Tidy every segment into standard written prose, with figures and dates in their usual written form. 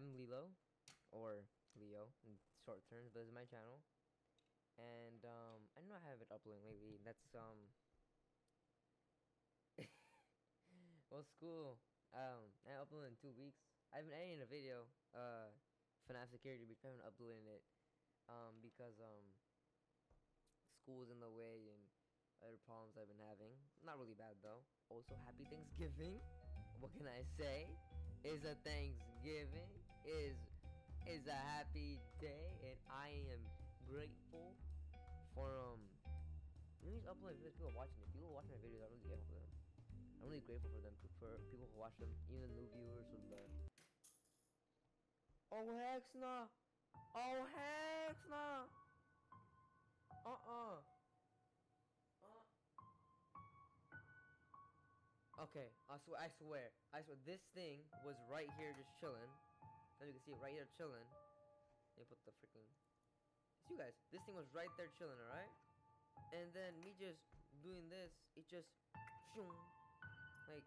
I'm Lilo, or Leo in short terms, but it's my channel. And I know I haven't been uploading lately. That's well, school. I uploaded in 2 weeks. I've been editing a video, FNAF security, but I haven't uploaded it, because school's in the way and other problems I've been having. Not really bad though. Also, happy Thanksgiving. What can I say? Is a Thanksgiving is a happy day, and I am grateful for he's uploading videos, people watching it. People watching my videos, I'm really grateful for them. I'm really grateful for them, for people who watch them, even the new viewers or the. Oh heck no! Oh heck no! Uh. Okay, I swear. This thing was right here just chilling. As you can see, right here chilling. Let me put the freaking. It's you guys. This thing was right there chilling, alright? And then me just doing this, it just. Like.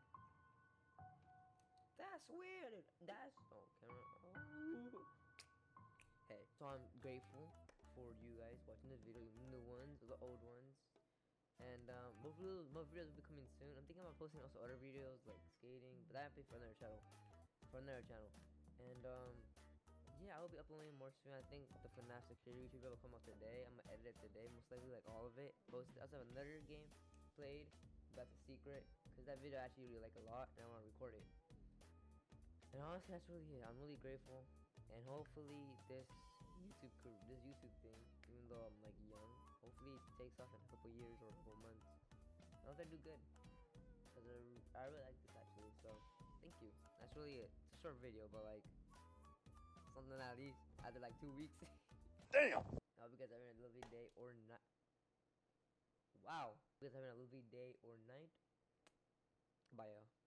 That's weird. That's. Oh, camera. Oh. Hey, so I'm grateful for you guys watching this video, the new ones, the old ones. And more videos will be coming soon. I'm thinking about posting also other videos like skating, but that'll be for another channel. And yeah, I will be uploading more soon. I think the FNAF security video will come out today. I'm gonna edit it today, most likely, like all of it. Post it. I also have another game played. That's a secret, because that video I actually really like a lot, and I want to record it. And honestly, that's really it. I'm really grateful, and hopefully this YouTube thing, even though I'm like young, hopefully it takes off in a couple years or a couple months. I hope I do good, because I really like this actually. So thank you. That's really it. It's a short video, but like something at least after like 2 weeks. Damn. I hope you guys are having a lovely day or night. Wow. You guys are having a lovely day or night. Bye, y'all.